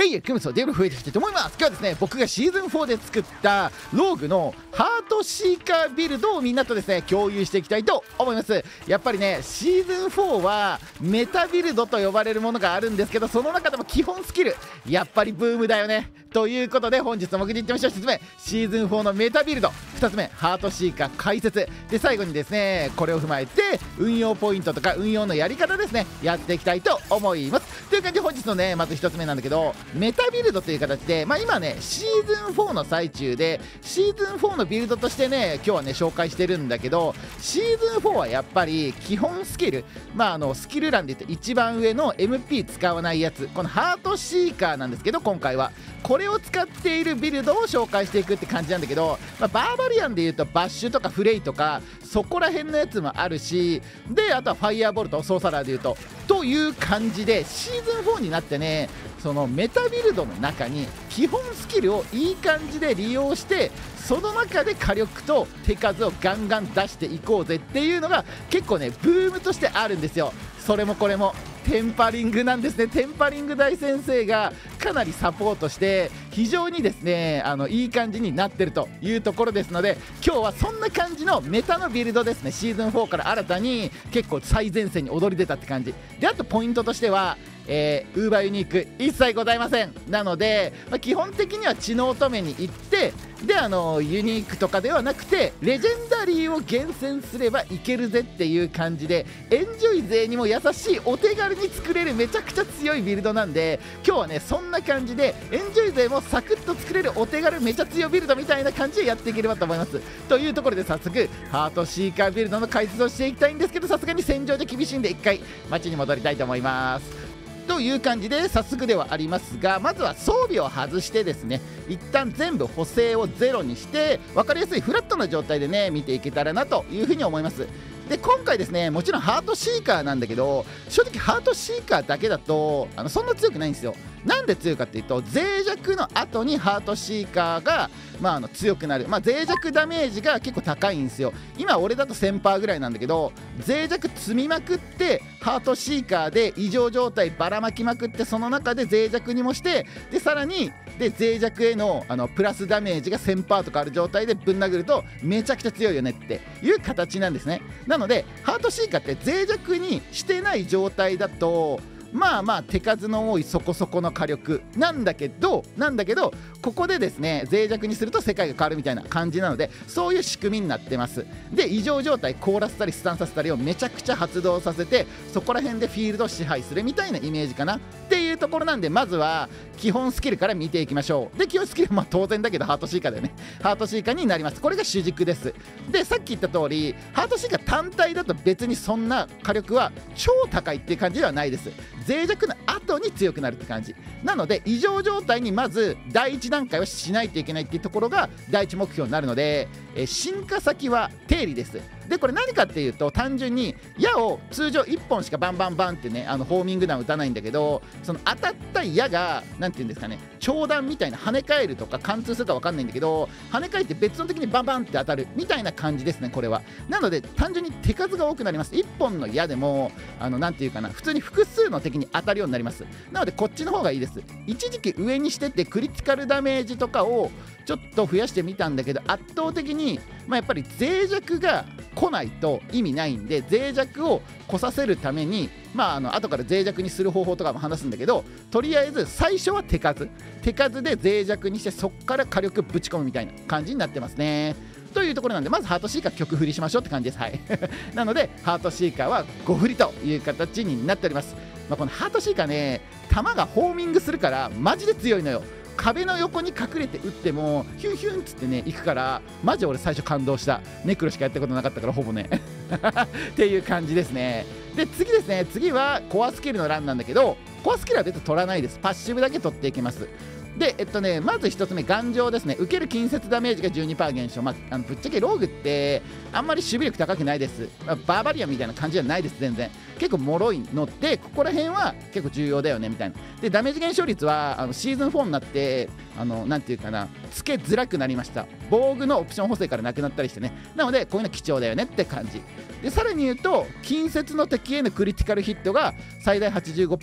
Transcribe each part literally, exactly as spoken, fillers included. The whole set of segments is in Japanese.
ヘイ、クムソデブル増えていきたいと思います。今日はですね、僕がシーズンフォーで作ったローグのハートシーカービルドをみんなとですね共有していきたいと思います。やっぱりね、シーズンフォーはメタビルドと呼ばれるものがあるんですけど、その中でも基本スキルやっぱりブームだよね。ということで本日の目次いってみましょう。ひとつめ、シーズンフォーのメタビルド。ふたつめ、ハートシーカー解説で、最後にですねこれを踏まえて運用ポイントとか運用のやり方ですねやっていきたいと思います。という感じで本日のねまずひとつめなんだけど、メタビルドという形で、まあ、今ねシーズンフォーの最中で、シーズンフォーのビルドとしてね今日はね紹介してるんだけど、シーズンフォーはやっぱり基本スキル、まああのスキル欄で言って一番上の エムピー 使わないやつ、このハートシーカーなんですけど、今回はこれを使っているビルドを紹介していくって感じなんだけど、まあ、バーバリアンでいうとバッシュとかフレイとかそこら辺のやつもあるし、であとはファイヤーボルト、ソーサラーでいうとという感じで、シーズンフォーになってね、そのメタビルドの中に基本スキルをいい感じで利用して、その中で火力と手数をガンガン出していこうぜっていうのが結構ねブームとしてあるんですよ。それもこれもテンパリングなんですね。テンパリング大先生がかなりサポートして非常にですねあのいい感じになってるというところですので、今日はそんな感じのメタのビルドですね。シーズンフォーから新たに結構最前線に躍り出たって感じで、あとポイントとしてはえー、ウーバーユニーク一切ございません。なので、まあ、基本的には知能乙女に行って、であのユニークとかではなくてレジェンダリーを厳選すればいけるぜっていう感じで、エンジョイ勢にも優しいお手軽に作れるめちゃくちゃ強いビルドなんで、今日はねそんな感じでエンジョイ勢もサクッと作れるお手軽めちゃ強ビルドみたいな感じでやっていければと思います。というところで早速ハートシーカービルドの解説をしていきたいんですけど、さすがに戦場じゃ厳しいんで一回街に戻りたいと思います。という感じで早速ではありますが、まずは装備を外してですね、一旦全部補正をゼロにして分かりやすいフラットな状態でね見ていけたらなというふうに思います。で今回ですね、もちろんハートシーカーなんだけど、正直ハートシーカーだけだとあのそんな強くないんですよ。なんで強いかっていうと、脆弱の後にハートシーカーが、まあ、あの強くなる、まあ、脆弱ダメージが結構高いんですよ。今俺だと せんパーセント ぐらいなんだけど、脆弱積みまくってハートシーカーで異常状態ばらまきまくって、その中で脆弱にもして、でさらにで脆弱への、あのプラスダメージが せんパーセント とかある状態でぶん殴るとめちゃくちゃ強いよねっていう形なんですね。なのでハートシーカーって脆弱にしてない状態だとまあまあ手数の多いそこそこの火力なんだけどなんだけどここでですね脆弱にすると世界が変わるみたいな感じなので、そういう仕組みになってます。で異常状態凍らせたりスタンさせたりをめちゃくちゃ発動させて、そこら辺でフィールドを支配するみたいなイメージかなっていうところなんで、まずは基本スキルから見ていきましょう。で基本スキルはまあ当然だけどハートシーカーだよね。ハートシーカーになります。これが主軸です。でさっき言った通りハートシーカー単体だと別にそんな火力は超高いっていう感じではないです。脆弱の後に強くなるって感じなので、異常状態にまず第一段階はしないといけないっていうところが第一目標になるので、え進化先は定理です。でこれ何かっていうと、単純に矢を通常いっぽんしかバンバンバンってねあのホーミング弾打たないんだけど、その当たった矢がなんていうんですかね、長弾みたいな跳ね返るとか貫通するか分かんないんだけど、跳ね返って別の時にバンバンって当たるみたいな感じですね。これはなので単純に手数が多くなります。いっぽんの矢でもあのなんていうかな、普通に複数の敵に当たるようになります。なのでこっちの方がいいです。一時期上にしててクリティカルダメージとかをちょっと増やしてみたんだけど、圧倒的に、まあ、やっぱり脆弱が来ないと意味ないんで、脆弱を来させるためにまああの後から脆弱にする方法とかも話すんだけど、とりあえず最初は手数手数で脆弱にして、そっから火力ぶち込むみたいな感じになってますね。というところなんで、まずハートシーカー曲振りしましょうって感じです。はいなのでハートシーカーはご振りという形になっております。まあ、このハートシーカーね、弾がホーミングするからマジで強いのよ。壁の横に隠れて撃ってもヒュンヒュンっつってね行くから、マジ俺最初感動した。ネクロしかやったことなかったからほぼねっていう感じですね。で次ですね、次はコアスキルのランなんだけど、コアスキルは別に取らないです。パッシブだけ取っていきます。でえっとねまずひとつめ、頑丈ですね。受ける近接ダメージが じゅうにパーセント 減少、まあ、あのぶっちゃけローグってあんまり守備力高くないです。まあ、バーバリアンみたいな感じじゃないです。全然結構脆いので、ここら辺は結構重要だよねみたいな。でダメージ減少率はあのシーズンフォーになってあのなんていうかな、つけづらくなりました。防具のオプション補正からなくなったりしてね。なのでこういうの貴重だよねって感じで、さらに言うと近接の敵へのクリティカルヒットが最大 はちじゅうごパーセント でライフ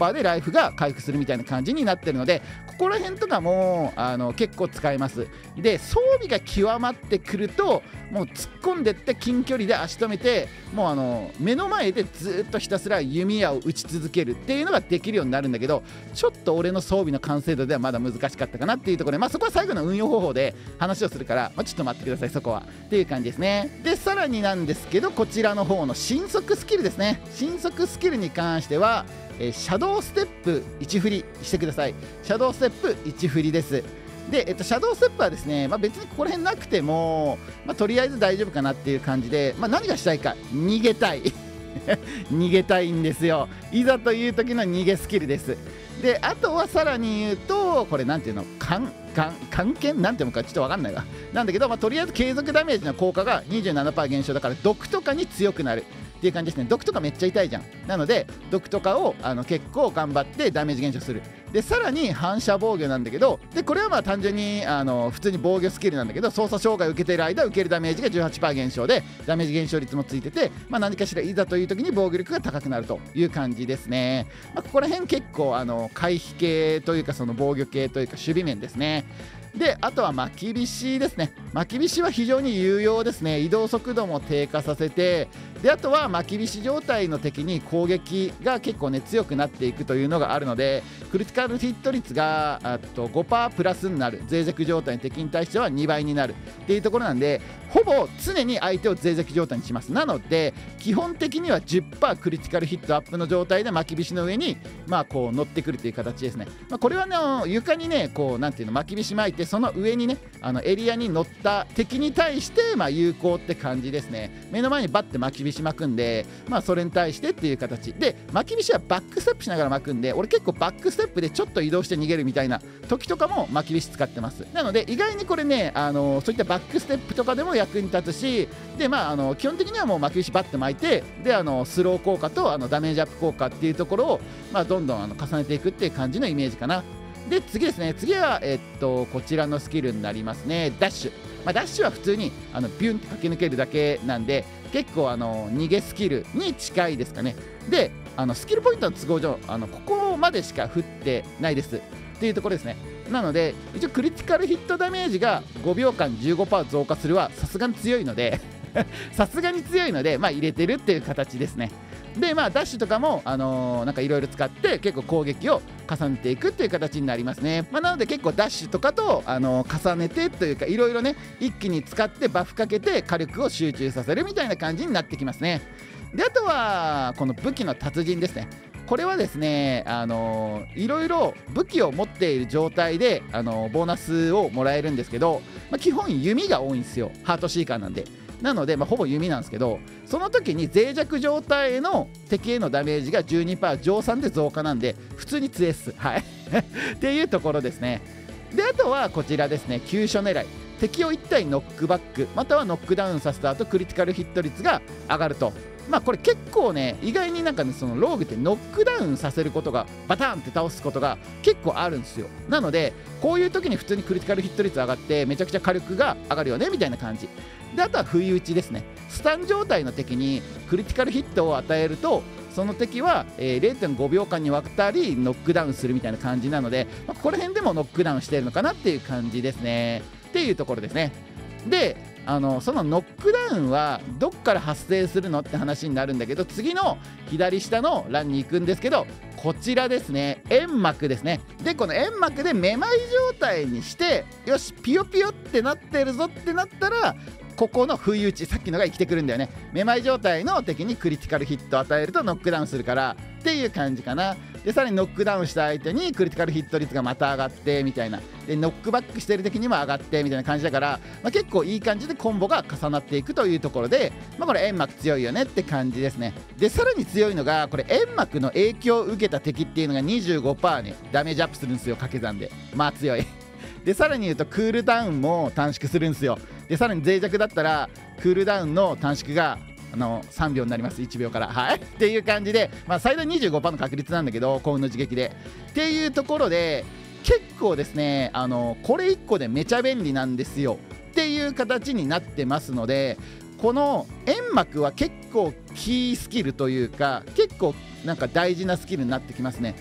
フが回復するみたいな感じになってるので、ここら辺とかもあの結構使えます。で装備が極まってくるともう突っ込んでって近距離で足止めて、もうあの目の前でずっとひたすら弓矢を撃ち続けるっていうのができるようになるんだけど、ちょっと俺の装備の完成度ではまだ難しかったかなっていうところで、まあ、そこは最後の運用方法で話をするから、まあ、ちょっと待ってください、そこはっていう感じですね。でさらになんですけど、こちらの方の新速スキルですね。新速スキルに関しては、えー、シャドウステップいち振りしてください。シャドウステップいち振りです。で、えっと、シャドウステップはですね、まあ、別にここら辺なくても、まあ、とりあえず大丈夫かなっていう感じで、まあ、何がしたいか逃げたい逃げたいんですよ。いざという時の逃げスキルです。であとはさらに言うと、これなんていうの、関関係なんていうのかちょっと分かんないわ。なんだけど、まあ、とりあえず継続ダメージの効果が にじゅうななパーセント 減少だから、毒とかに強くなるっていう感じですね。毒とかめっちゃ痛いじゃん。なので毒とかをあの結構頑張ってダメージ減少する。でさらに反射防御なんだけど、でこれはまあ単純にあの普通に防御スキルなんだけど、操作障害を受けている間受けるダメージが じゅうはちパーセント 減少でダメージ減少率もついてて、まあ、何かしらいざという時に防御力が高くなるという感じですね。まあ、ここら辺結構あの回避系というか、その防御系というか守備面ですね。であとはまきびしですね。まきびしは非常に有用ですね。移動速度も低下させて、であとはまきびし状態の敵に攻撃が結構ね強くなっていくというのがあるので、クリティカルヒット率があと ごパーセント プラスになる。脆弱状態の敵に対してはにばいになるっていうところなんで、ほぼ常に相手を脆弱状態にします。なので基本的には じゅっパーセント クリティカルヒットアップの状態でまきびしの上にまあこう乗ってくるという形ですね。まあ、これはね床にねこうなんていうの、まきびし巻いて、その上にねあのエリアに乗った敵に対してまあ有効って感じですね。目の前にバッてまきびし巻くんで、まあそれに対してっていう形で、まきびしはバックステップしながら巻くんで、俺結構バックステップでちょっと移動して逃げるみたいな時とかもまきびし使ってます。なので意外にこれねあのそういったバックステップとかでも役に立つし、でまああの基本的にはもうまきびしバッて巻いて、であのスロー効果とあのダメージアップ効果っていうところをまあどんどんあの重ねていくっていう感じのイメージかな。で次ですね、次は、えっと、こちらのスキルになりますね。ダッシュ、まあ、ダッシュは普通にあのビュンって駆け抜けるだけなんで、結構あの逃げスキルに近いですかね。であのスキルポイントの都合上あのここまでしか降ってないですっていうところですね。なので一応クリティカルヒットダメージがごびょうかん じゅうごパーセント 増加するはさすがに強いのでさすがに強いので、まあ、入れてるっていう形ですね。でまあダッシュとかも、あのー、なんかいろいろ使って結構攻撃を重ねていくっていう形になりますね。まあ、なので結構ダッシュとかと、あのー、重ねてというかいろいろね一気に使ってバフかけて火力を集中させるみたいな感じになってきますね。であとはこの武器の達人ですね。これはですね、あのー、いろいろ武器を持っている状態で、あのー、ボーナスをもらえるんですけど、まあ、基本弓が多いんですよ。ハートシーカーなんで。なので、まあ、ほぼ弓なんですけど、その時に脆弱状態への敵へのダメージが じゅうにパーセント 乗算で増加なんで普通に強いっす。はいっていうところですね。であとはこちらですね、急所狙い。敵をいったいノックバックまたはノックダウンさせた後クリティカルヒット率が上がると。まあこれ結構ね意外になんかね、そのローグってノックダウンさせることがバタンって倒すことが結構あるんですよ。なのでこういう時に普通にクリティカルヒット率上がってめちゃくちゃ火力が上がるよねみたいな感じで、あとは不意打ちですね。スタン状態の敵にクリティカルヒットを与えるとその敵は、えー、れいてんごびょうかんにわたりノックダウンするみたいな感じなので、まあ、ここら辺でもノックダウンしているのかなっていう感じですねっていうところですね。であのそのノックダウンはどっから発生するのって話になるんだけど、次の左下の欄に行くんですけど、こちらですね、煙幕ですね。でこの煙幕でめまい状態にして、よしピヨピヨってなってるぞってなったらここの不意打ち、さっきのが生きてくるんだよね。めまい状態の敵にクリティカルヒットを与えるとノックダウンするからっていう感じかな。でさらにノックダウンした相手にクリティカルヒット率がまた上がってみたいな、でノックバックしてる敵にも上がってみたいな感じだから、まあ、結構いい感じでコンボが重なっていくというところで、まあ、これ煙幕強いよねって感じですね。でさらに強いのがこれ煙幕の影響を受けた敵っていうのが にじゅうごパーセント ねダメージアップするんですよ、掛け算で。まあ強いでさらに言うとクールダウンも短縮するんですよ。でさらに脆弱だったらクールダウンの短縮があのさんびょうになります。いちびょうからはいっていう感じで、まあ、最大 にじゅうごパーセント の確率なんだけど幸運の自撃でっていうところで結構ですね、あのこれいっこでめちゃ便利なんですよっていう形になってますので、この煙幕は結構キースキルというか結構なんか大事なスキルになってきますね。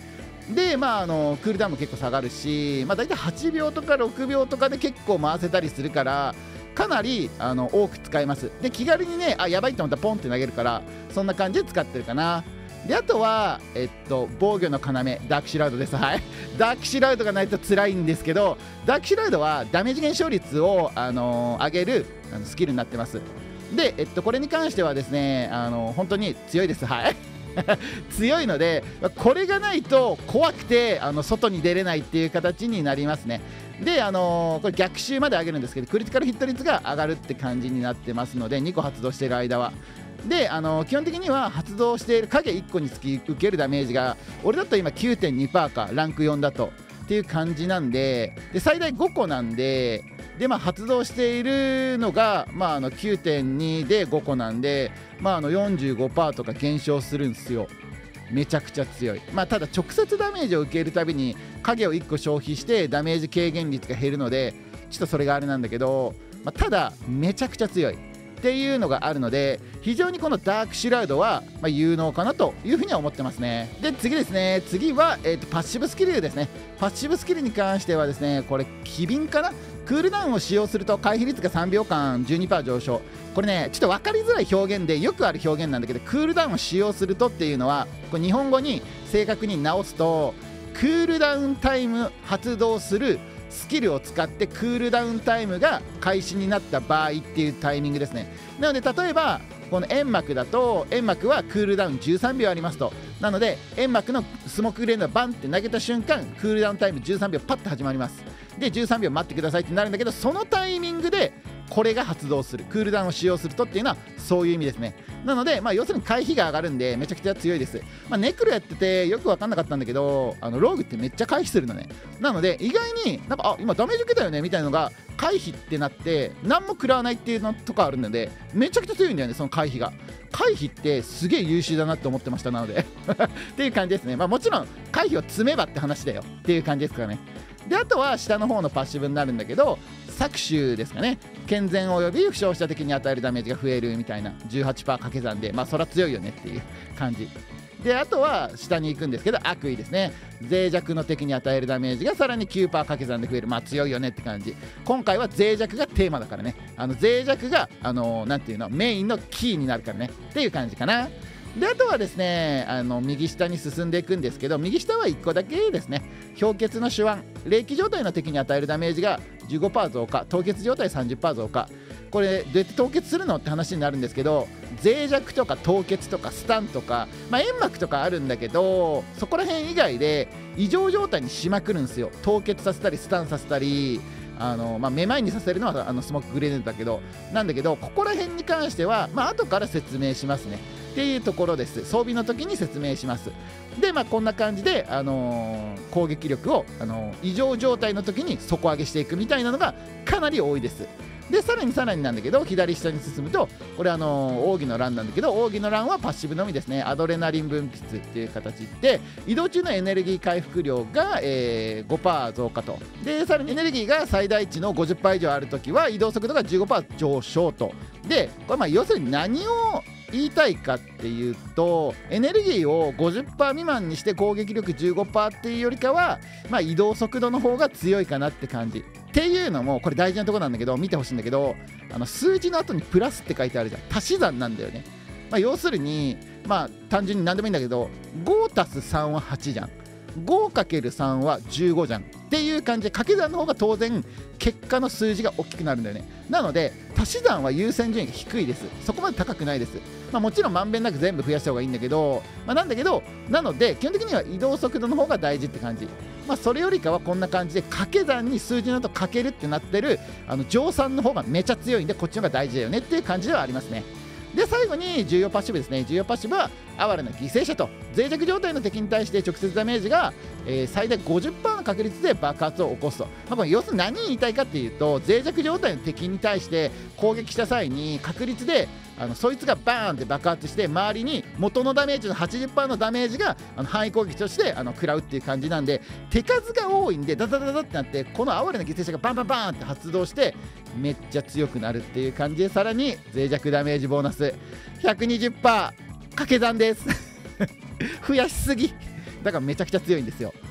でまああのクールダウンも結構下がるし、まあ、大体はちびょうとかろくびょうとかで結構回せたりするからかなりあの多く使えます。で気軽にねあやばいと思ったらポンって投げるからそんな感じで使ってるかな。であとは、えっと、防御の要ダークシュラウドです。はいダークシュラウドがないと辛いんですけど、ダークシュラウドはダメージ減少率を、あのー、上げるあのスキルになってます。で、えっと、これに関してはですね、あのー、本当に強いです。はい強いのでこれがないと怖くてあの外に出れないっていう形になりますね。で、あのー、これ逆襲まで上げるんですけどクリティカルヒット率が上がるって感じになってますのでにこ発動している間はで、あのー、基本的には発動している影いっこにつき受けるダメージが俺だと今 きゅうてんにパーセント かランクよんだとっていう感じなんで、で最大ごこなんでで、まあ、発動しているのが、まあ、あの きゅうてんに でごこなんで、まあ、あの よんじゅうごパーセント とか減少するんですよ。めちゃくちゃ強い。まあ、ただ直接ダメージを受けるたびに影をいっこ消費してダメージ軽減率が減るのでちょっとそれがあれなんだけど、まあ、ただめちゃくちゃ強いっていうのがあるので非常にこのダークシュラウドはまあ有能かなというふうには思ってますね。で次ですね次は、えー、とパッシブスキルですね。パッシブスキルに関してはですねこれ機敏かなクールダウンを使用すると回避率がさんびょうかん じゅうにパーセント 上昇。これねちょっと分かりづらい表現でよくある表現なんだけどクールダウンを使用するとっていうのはこれ日本語に正確に直すとクールダウンタイム発動するスキルを使ってクールダウンタイムが開始になった場合っていうタイミングですね。なので例えばこの煙幕だと煙幕はクールダウンじゅうさんびょうありますと。なので煙幕のスモークグレードをバンって投げた瞬間クールダウンタイムじゅうさんびょうパッと始まります。でじゅうさんびょう待ってくださいってなるんだけどそのタイミングでこれが発動するクールダウンを使用するとっていうのはそういう意味ですね。なので、まあ、要するに回避が上がるんでめちゃくちゃ強いです。まあ、ネクロやっててよく分かんなかったんだけどあのローグってめっちゃ回避するのね。なので意外になんかあ今ダメージ受けたよねみたいなのが回避ってなって何も食らわないっていうのとかあるのでめちゃくちゃ強いんだよねその回避が。回避ってすげえ優秀だなって思ってました。なのでっていう感じですね。まあ、もちろん回避を積めばって話だよっていう感じですからね。であとは下の方のパッシブになるんだけど搾取ですかね。健全および負傷した敵に与えるダメージが増えるみたいな じゅうはちパーセント 掛け算でまあそりゃ強いよねっていう感じで、あとは下に行くんですけど悪意ですね。脆弱の敵に与えるダメージがさらに きゅうパーセント 掛け算で増える。まあ強いよねって感じ。今回は脆弱がテーマだからねあの脆弱があのー、なんていうのメインのキーになるからねっていう感じかな。であとはですねあの右下に進んでいくんですけど右下はいっこだけですね。氷結の手腕冷気状態の敵に与えるダメージが じゅうごパーセント 増加凍結状態 さんじゅっパーセント 増加。これどうやって凍結するのって話になるんですけど脆弱とか凍結とかスタンとか、まあ、煙幕とかあるんだけどそこら辺以外で異常状態にしまくるんですよ。凍結させたりスタンさせたりあの、まあ、めまいにさせるのはあのスモークグレネードだけどなんだけどここら辺に関しては、まあ後から説明しますねっていうところです。装備の時に説明します。でまあこんな感じで、あのー、攻撃力を、あのー、異常状態の時に底上げしていくみたいなのがかなり多いです。でさらにさらになんだけど左下に進むとこれあのー、奥義の欄なんだけど奥義の欄はパッシブのみですね。アドレナリン分泌っていう形で移動中のエネルギー回復量が、えー、ごパーセント増加と。でさらにエネルギーが最大値の ごじゅっパーセント 以上あるときは移動速度が じゅうごパーセント 上昇と。でこれまあ要するに何を言いたいかっていうとエネルギーを ごじゅっパーセント 未満にして攻撃力 じゅうごパーセント っていうよりかは、まあ、移動速度の方が強いかなって感じっていうのもこれ大事なところなんだけど見てほしいんだけどあの数字の後にプラスって書いてあるじゃん。足し算なんだよね。まあ、要するにまあ単純に何でもいいんだけど ごたすさん ははちじゃん ごかけるさん はじゅうごじゃんっていう感じで掛け算の方が当然結果の数字が大きくなるんだよね。なので足し算は優先順位が低いです。そこまで高くないです。まあ、もちろんまんべんなく全部増やした方がいいんだけど、まあ、なんだけどなので基本的には移動速度の方が大事って感じ。まあ、それよりかはこんな感じで掛け算に数字の後かけるってなってるあの乗算の方がめちゃ強いんでこっちの方が大事だよねっていう感じではありますね。で最後に重要パッシブですね。重要パッシブは哀れな犠牲者と脆弱状態の敵に対して直接ダメージが、えー、最大 ごじゅっパーセント の確率で爆発を起こすと。まあ、これ要するに何言いたいかっていうと脆弱状態の敵に対して攻撃した際に確率であのそいつがバーンって爆発して周りに元のダメージの はちじゅっパーセント のダメージがあの範囲攻撃としてあの食らうっていう感じなんで手数が多いんでダダダダってなってこの哀れな犠牲者がバンバンバンって発動してめっちゃ強くなるっていう感じでさらに脆弱ダメージボーナス ひゃくにじゅっパーセント 掛け算です増やしすぎだからめちゃくちゃ強いんですよ。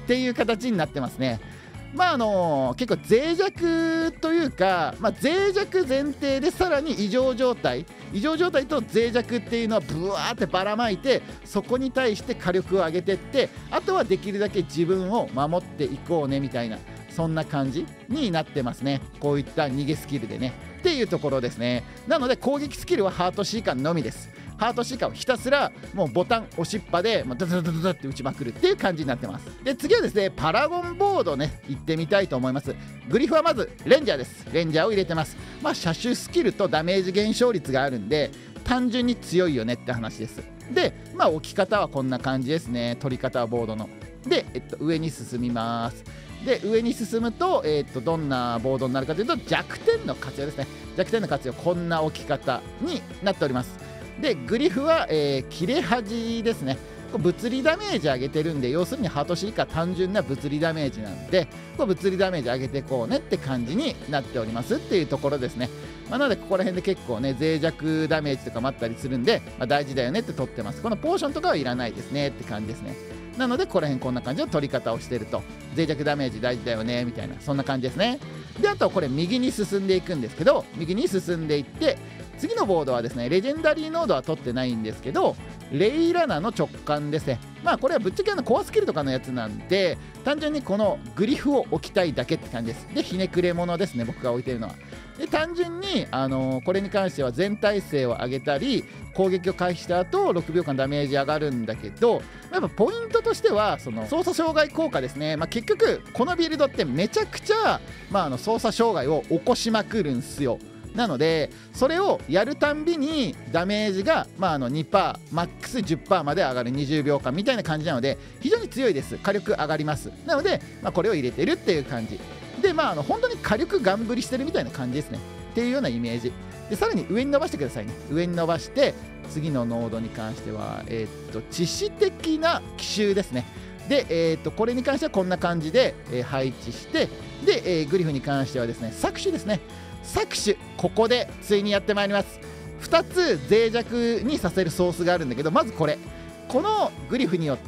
っていう形になってますね。まああの結構脆弱というか、まあ、脆弱前提でさらに異常状態異常状態と脆弱っていうのはブワーってばらまいて、そこに対して火力を上げてって、あとはできるだけ自分を守っていこうねみたいな、そんな感じになってますね。こういった逃げスキルでねっていうところですね。なので攻撃スキルはハートシーカーのみです。ハートシーカーをひたすらもうボタン押しっぱで、まあ、ドドドドドって打ちまくるっていう感じになってます。で次はですねパラゴンボードね行ってみたいと思います。グリフはまずレンジャーです。レンジャーを入れてます。まあ射手スキルとダメージ減少率があるんで単純に強いよねって話です。でまあ置き方はこんな感じですね。取り方はボードので、えっと、上に進みます。で上に進むと、えー、っとどんなボードになるかというと弱点の活用ですね。弱点の活用こんな置き方になっております。でグリフは、えー、切れ端ですね。これ物理ダメージ上げてるんで、要するにハートシーカー単純な物理ダメージなんで、これ物理ダメージ上げていこうねって感じになっておりますっていうところですね。まあ、なのでここら辺で結構ね脆弱ダメージとかもあったりするんで、まあ、大事だよねって取ってます。このポーションとかはいらないですねって感じですね。なのでここら辺こんな感じの取り方をしてると、脆弱ダメージ大事だよねみたいな、そんな感じですね。であとはこれ右に進んでいくんですけど、右に進んでいって次のボードはですねレジェンダリーノードは取ってないんですけど、レイラナの直感ですね。まあこれはぶっちゃけあのコアスキルとかのやつなんで、単純にこのグリフを置きたいだけって感じです。でひねくれ者ですね、僕が置いてるのは。で単純に、あのー、これに関しては全体性を上げたり攻撃を開始した後ろくびょうかんダメージ上がるんだけど、やっぱポイントとしてはその操作障害効果ですね。まあ、結局このビルドってめちゃくちゃ、まあ、あの操作障害を起こしまくるんすよ。なのでそれをやるたんびにダメージが、まあ、あの にパーセント マックス じゅっパーセント まで上がるにじゅうびょうかんみたいな感じなので非常に強いです。火力上がります。なので、まあ、これを入れてるっていう感じで、まあ、あの本当に火力ガン振りしてるみたいな感じですねっていうようなイメージで、さらに上に伸ばしてくださいね。上に伸ばして次のノードに関しては、えー、っと致死的な奇襲ですね。で、えー、っとこれに関してはこんな感じで、えー、配置して、で、えー、グリフに関してはですね搾取ですね。搾取ここでついにやってまいります。ふたつ脆弱にさせるソースがあるんだけど、まずこれこのグリフによって、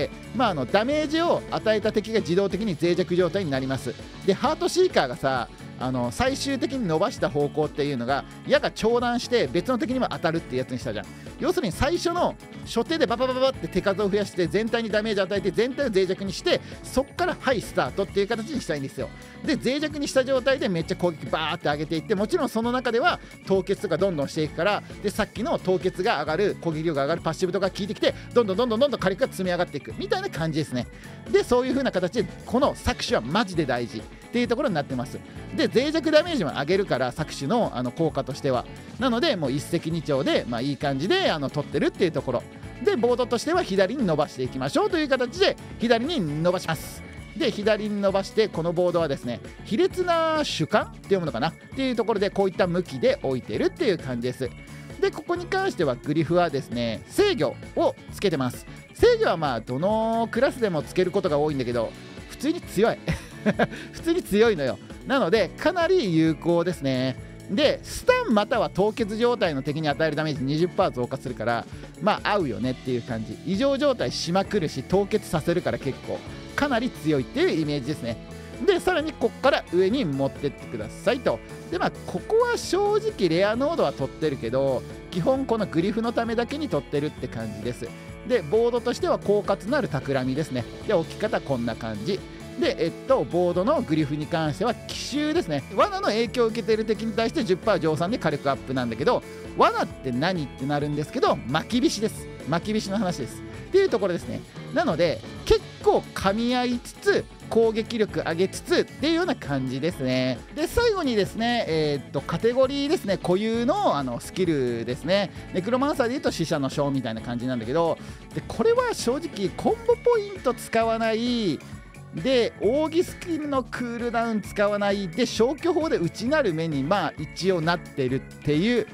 まあ、あのダメージを与えた敵が自動的に脆弱状態になります。でハートシーカーがさ、あの最終的に伸ばした方向っていうのが矢が長弾して別の敵にも当たるっていうやつにしたじゃん。要するに最初の初手でバババババって手数を増やして全体にダメージ与えて全体を脆弱にして、そっからはいスタートっていう形にしたいんですよ。で脆弱にした状態でめっちゃ攻撃バーって上げていって、もちろんその中では凍結とかどんどんしていくから、でさっきの凍結が上がる攻撃力が上がるパッシブとか効いてきて、どんどんどんどんどんどん火力が積み上がっていくみたいな感じですね。でそういう風な形でこの搾取はマジで大事っていうところになってます。で脆弱ダメージも上げるから搾取のあの効果としては、なのでもう一石二鳥で、まあ、いい感じであの取ってるっていうところで、ボードとしては左に伸ばしていきましょうという形で左に伸ばします。で左に伸ばして、このボードはですね卑劣な主観って読むのかなっていうところでこういった向きで置いてるっていう感じです。でここに関してはグリフはですね制御をつけてます。制御はまあどのクラスでもつけることが多いんだけど普通に強い普通に強いのよ。なのでかなり有効ですね。でスタンまたは凍結状態の敵に与えるダメージ にじゅっパーセント 増加するから、まあ合うよねっていう感じ。異常状態しまくるし凍結させるから結構かなり強いっていうイメージですね。でさらにここから上に持ってってくださいと。でまあここは正直レアノードは取ってるけど、基本このグリフのためだけに取ってるって感じです。でボードとしては狡猾なる企みですね。で置き方こんな感じで、えっと、ボードのグリフに関しては奇襲ですね。罠の影響を受けている敵に対して じゅっパーセント 乗算で火力アップなんだけど、罠って何ってなるんですけど、巻き菱です。巻き菱の話ですっていうところですね。なので結構噛み合いつつ攻撃力上げつつっていうような感じですね。で最後にですね、えー、っとカテゴリーですね、固有 の, あのスキルですね。ネクロマンサーでいうと死者の章みたいな感じなんだけど、でこれは正直コンボポイント使わないで扇スキルのクールダウン使わないで消去法で内なる目にまあ一応なってるっていう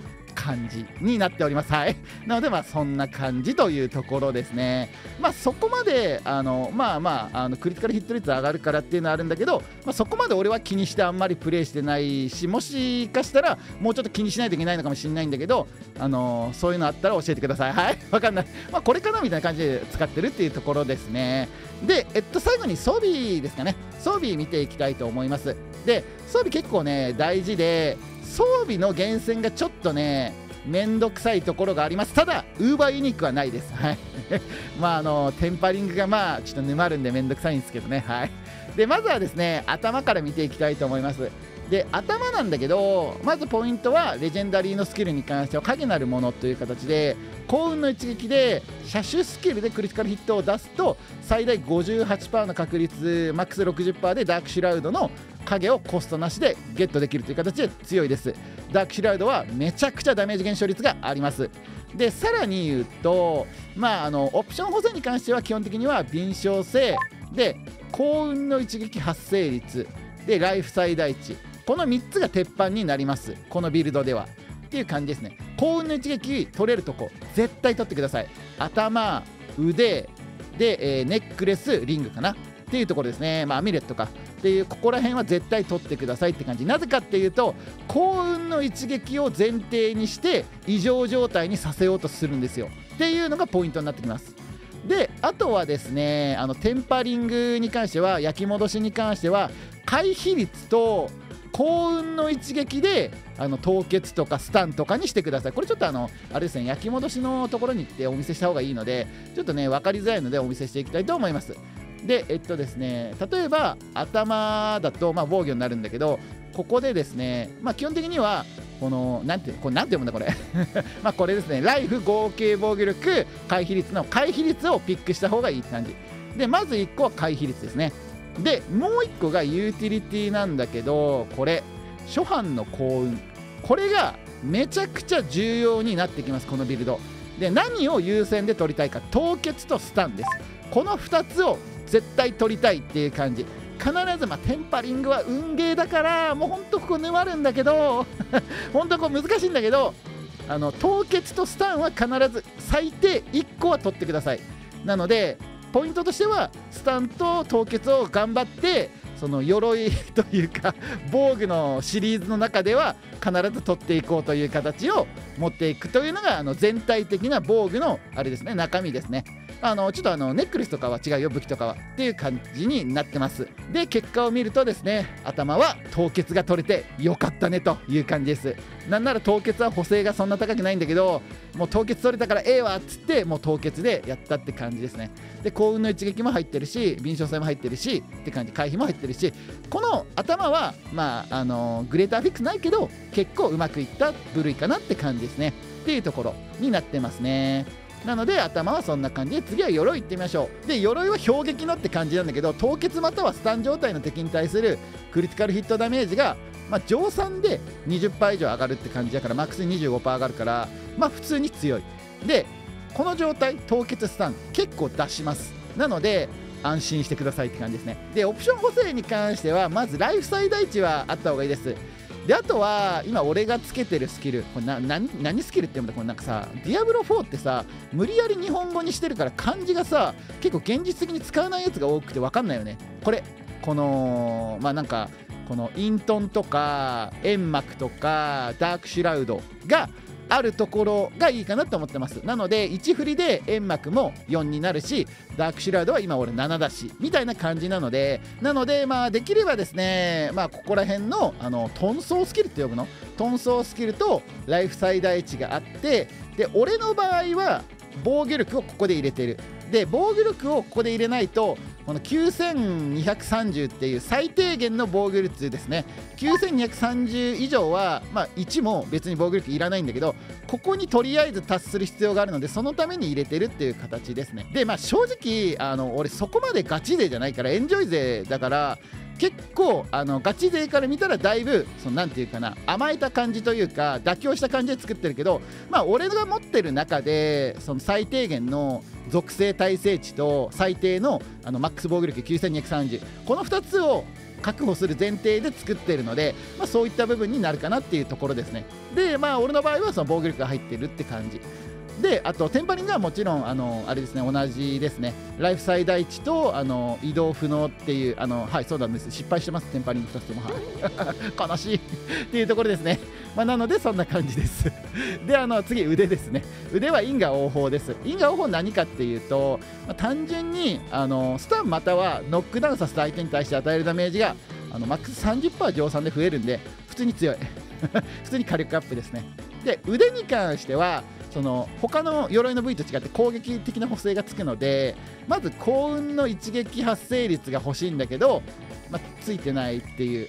感じになっております。はい。なのでまあそんな感じというところですね。まあそこまであのまあまああのクリティカルヒット率上がるからっていうのはあるんだけど、まあ、そこまで俺は気にしてあんまりプレイしてないし、もしかしたらもうちょっと気にしないといけないのかもしれないんだけど、あのー、そういうのあったら教えてください。はい。わかんない。まあこれかなみたいな感じで使ってるっていうところですね。で、えっと最後に装備ですかね。装備見ていきたいと思います。で、装備結構ね大事で、装備の厳選がちょっとねめんどくさいところがあります。ただウーバーユニークはないです。はい。まああのテンパリングがまあちょっと沼るんでめんどくさいんですけどね。はい。でまずはですね頭から見ていきたいと思います。で頭なんだけど、まずポイントはレジェンダリーのスキルに関しては影なるものという形で、幸運の一撃で射手スキルでクリティカルヒットを出すと最大 ごじゅうはちパーセント の確率、マックス ろくじゅっパーセント でダークシュラウドの影をコストなしでゲットできるという形で強いです。ダークシュラウドはめちゃくちゃダメージ減少率があります。でさらに言うと、まあ、あのオプション補正に関しては基本的には敏捷性で幸運の一撃発生率でライフ最大値、このみっつが鉄板になります、このビルドではっていう感じですね。幸運の一撃取れるとこ絶対取ってください。頭、腕で、えー、ネックレス、リングかなっていうところですね。まあアミュレットかっていう、ここら辺は絶対取ってくださいって感じ。なぜかっていうと幸運の一撃を前提にして異常状態にさせようとするんですよっていうのがポイントになってきます。であとはですね、あのテンパリングに関しては、焼き戻しに関しては回避率と幸運の一撃であの凍結とかスタンとかにしてください。これちょっとあのあれですね、焼き戻しのところに行ってお見せした方がいいので、ちょっとね分かりづらいのでお見せしていきたいと思います。でえっとですね例えば頭だとまあ防御になるんだけど、ここでですねまあ基本的にはこのなんてこれなんて読むんだこれまあこれですね、ライフ合計防御力回避率の回避率をピックした方がいいって感じで、まずいっこは回避率ですね。でもういっこがユーティリティなんだけど、これ初版の幸運、これがめちゃくちゃ重要になってきます、このビルドで。何を優先で取りたいか、凍結とスタンです。このふたつを絶対取りたいっていう感じ。必ず、まあ、テンパリングは運ゲーだからもうほんとここ沼るんだけどほんとこう難しいんだけど、あの凍結とスタンは必ず最低いっこは取ってください。なのでポイントとしてはスタンと凍結を頑張って、その鎧というか防具のシリーズの中では必ず取っていこうという形を持っていくというのがあの全体的な防具のあれですね、中身ですね。あのちょっとあのネックレスとかは違うよ、武器とかはっていう感じになってます。で結果を見るとですね、頭は凍結が取れてよかったねという感じです。なんなら凍結は補正がそんな高くないんだけど、もう凍結取れたからええわっつってもう凍結でやったって感じですね。で幸運の一撃も入ってるし、敏捷性も入ってるしって感じ、回避も入ってるし、この頭はまああのグレーターフィックスないけど結構うまくいった部類かなって感じですねっていうところになってますね。なので頭はそんな感じで、次は鎧いってみましょう。で鎧は標撃のって感じなんだけど、凍結またはスタン状態の敵に対するクリティカルヒットダメージが、まあ、乗算で にじゅっパーセント 以上上がるって感じだから、マックス にじゅうごパーセント 上がるから、まあ普通に強い。でこの状態凍結スタン結構出します。なので安心してくださいって感じですね。でオプション補正に関してはまずライフ最大値はあった方がいいです。であとは今俺がつけてるスキル、これな何何スキルって言うんだ、これなんかさ、ディアブロフォーってさ無理やり日本語にしてるから漢字がさ結構現実的に使わないやつが多くて分かんないよね。これこのまあなんかこのイントンとか煙幕とかダークシュラウドがあるところがいいかなと思ってます。なのでいち振りで煙幕もよんになるし、ダークシュラウドは今俺ななだしみたいな感じなので、なのでまあできればですね、まあここら辺のあのトンソースキルって呼ぶの、トンソースキルとライフ最大値があって、で俺の場合は防御力をここで入れてる。で防御力をここで入れないとこのきゅうせんにひゃくさんじゅうっていう最低限の防御率ですね、きゅうせんにひゃくさんじゅう以上は、まあ、いちも別に防御力いらないんだけど、ここにとりあえず達する必要があるのでそのために入れてるっていう形ですね。でまあ正直あの俺そこまでガチ勢じゃないから、エンジョイ勢だから結構あのガチ勢から見たらだいぶそのなんていうかな、甘えた感じというか妥協した感じで作ってるけど、まあ俺が持ってる中でその最低限の属性耐性値と最低のあのマックス防御力きゅうせんにひゃくさんじゅう、このふたつを確保する前提で作っているので、まあ、そういった部分になるかなっていうところですね。でまあ俺の場合はその防御力が入ってるって感じで、あとテンパリングはもちろんあのあれですね、同じですね。ライフ最大値とあの移動不能っていう、あのはいそうなんです、失敗してます、テンパリングふたつとも、はい、悲しいっていうところですね。まあ、なのでそんな感じですであの次腕ですね。腕は因果応報です。因果応報何かっていうと、まあ、単純にあのスタンまたはノックダウンさせた相手に対して与えるダメージがあのマックス さんじゅっパーセント 乗算で増えるんで普通に強い普通に火力アップですね。で腕に関してはその他の鎧の部位と違って攻撃的な補正がつくので、まず幸運の一撃発生率が欲しいんだけど、まあ、ついてないっていう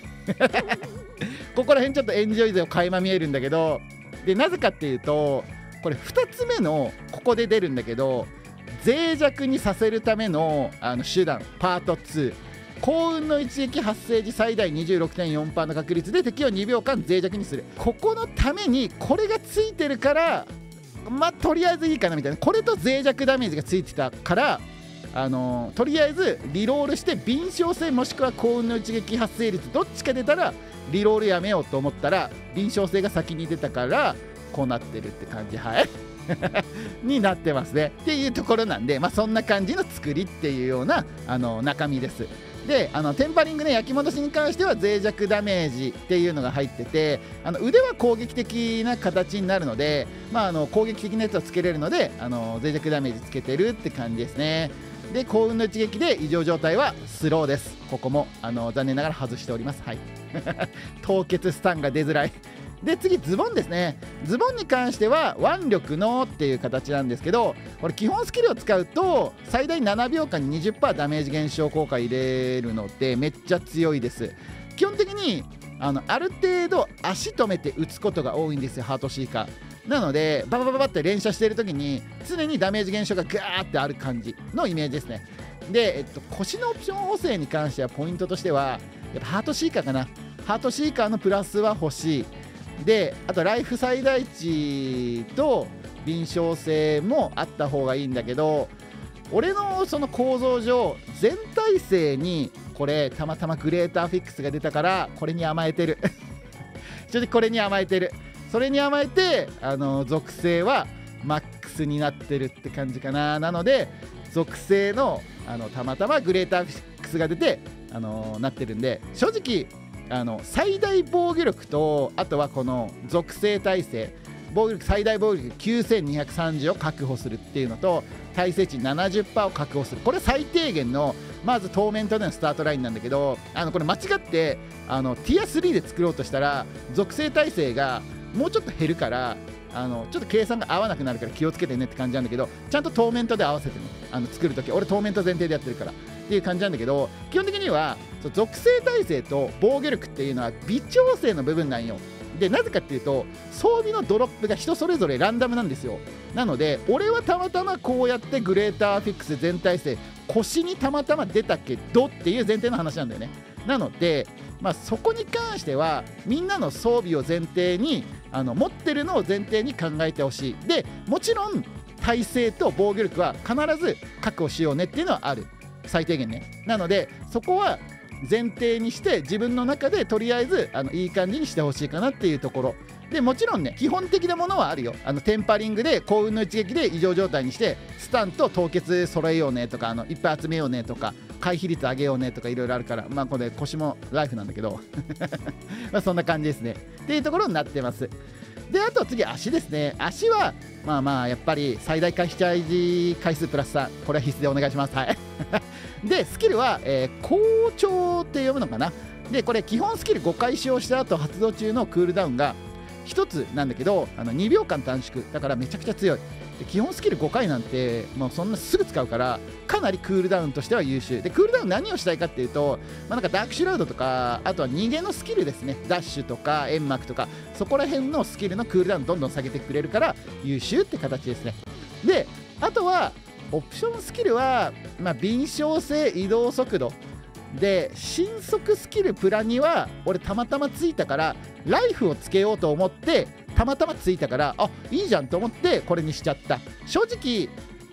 ここら辺ちょっとエンジョイ勢を垣間見えるんだけど、でなぜかっていうとこれふたつめのここで出るんだけど、脆弱にさせるためのあの手段パートツー、幸運の一撃発生時最大 にじゅうろくてんよんパーセント の確率で敵をにびょうかん脆弱にする。ここのためにこれがついてるからまあとりあえずいいかなみたいな、これと脆弱ダメージがついてたからあのー、とりあえずリロールして敏捷性もしくは幸運の一撃発生率どっちか出たらリロールやめようと思ったら敏捷性が先に出たからこうなってるって感じ、はいになってますねっていうところなんで、まあ、そんな感じの作りっていうようなあの中身です。であのテンパリングね、焼き戻しに関しては脆弱ダメージっていうのが入ってて、あの腕は攻撃的な形になるので、まあ、あの攻撃的なやつをつけれるのであの脆弱ダメージつけてるって感じですね。で幸運の一撃で異常状態はスローです。ここもあの残念ながら外しております。はい凍結スタンが出づらいで次ズボンですね。ズボンに関しては腕力のっていう形なんですけど、これ基本スキルを使うと最大ななびょうかんに にじゅっパーセント ダメージ減少効果入れるのでめっちゃ強いです。基本的にあのある程度足止めて打つことが多いんですよ、ハートシーカーなのでバババババって連射している時に常にダメージ減少がガーってある感じのイメージですね。で、えっと、腰のオプション補正に関してはポイントとしてはやっぱハートシーカーかな。ハートシーカーのプラスは欲しい。であとライフ最大値と敏捷性もあった方がいいんだけど、俺のその構造上全体制にこれたまたまグレーターフィックスが出たからこれに甘えてる正直これに甘えてるそれに甘えてあの属性はマックスになってるって感じかな。なので属性のあのたまたまグレーターフィックスが出てあのなってるんで、正直あの最大防御力とあとはこの属性耐性防御力最大防御力きゅうせんにひゃくさんじゅうを確保するっていうのと耐性値 ななじゅっパーセント を確保する、これ最低限のまずトーメントでのスタートラインなんだけど、あのこれ間違ってあのティアスリーで作ろうとしたら属性耐性がもうちょっと減るからあのちょっと計算が合わなくなるから気をつけてねって感じなんだけど、ちゃんとトーメントで合わせてね、あの作るとき俺トーメント前提でやってるからっていう感じなんだけど、基本的には属性耐性と防御力っていうのは微調整の部分なんよ。でなぜかっていうと装備のドロップが人それぞれランダムなんですよ。なので俺はたまたまこうやってグレーターフィックス全体性腰にたまたま出たけどっていう前提の話なんだよね。なのでまあそこに関してはみんなの装備を前提にあの持ってるのを前提に考えてほしい。でもちろん耐性と防御力は必ず確保しようねっていうのはある、最低限ね。なのでそこは前提にして自分の中でとりあえずあのいい感じにしてほしいかなっていうところで、もちろんね基本的なものはあるよ。あのテンパリングで幸運の一撃で異常状態にしてスタンと凍結揃えようねとか、あのいっぱい集めようねとか回避率上げようねとかいろいろあるから、まあこれ腰もライフなんだけどまあそんな感じですねっていうところになってます。であと次足ですね。足はまあまあやっぱり最大回避チャージ回数プラスさん、これは必須でお願いします。はいでスキルは、えー、好調って読むのかな。でこれ基本スキルごかい使用した後発動中のクールダウンがひとつなんだけど、あのにびょうかん短縮だからめちゃくちゃ強い。で基本スキルごかいなんてもうそんなすぐ使うからかなりクールダウンとしては優秀で、クールダウン何をしたいかっていうと、まあ、なんかダークシュラウドとかあとは逃げのスキルですね、ダッシュとか煙幕とかそこら辺のスキルのクールダウンどんどん下げてくれるから優秀って形ですね。であとはオプションスキルは、まあ、敏捷性移動速度で神速スキルプラには俺たまたまついたからライフをつけようと思ってたまたまついたからあいいじゃんと思ってこれにしちゃった。正直